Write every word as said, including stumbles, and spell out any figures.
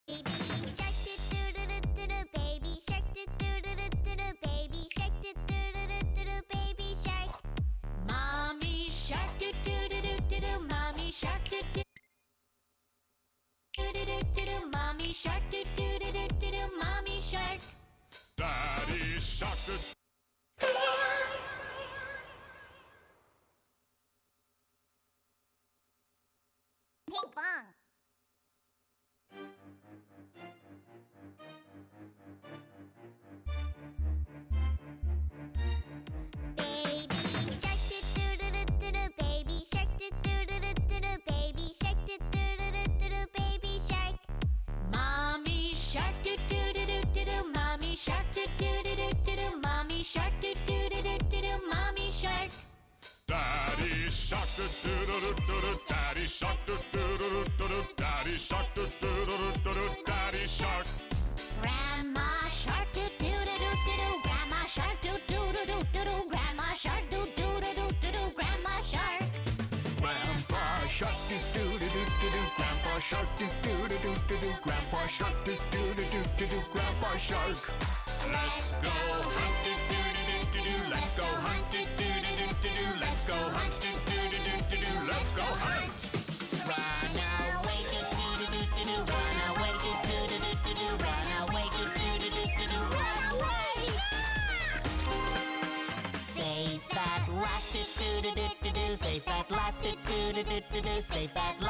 Baby shark do do do do do do, baby shark do do do do do do, baby shark do do do do do do, baby shark. Mommy shark do do do do do do, mommy shark do do do do do do do, mommy shark do do do do do do, mommy shark. Daddy shark do. Ping pong. Baby shark do do do do do do, baby shark do do do do do do, baby shark do do do do do do, baby shark. Mommy shark do do do do do do, mommy shark do do do do do do, mommy shark do do do do do do, mommy shark. Daddy shark do do do do do do, daddy shark do do do do do do, daddy shark do do do do do do, daddy shark. Grandma shark do do do do do do, grandma shark do do do do do do, grandma shark do do do do do do, grandma shark. Grandpa shark do do do do do do, grandpa shark do do do do do do, grandpa shark do do do do do do, grandpa shark. Let's go hunt do do do do do do, let's go hunt do do do do do do, let's go hunt do do do do do do, let's go hunt. Run away do do do do do do, run away do do do do do do, run away do do do do do do, run away. Safe at last do do do do do do, safe at last do do do do do do, safe at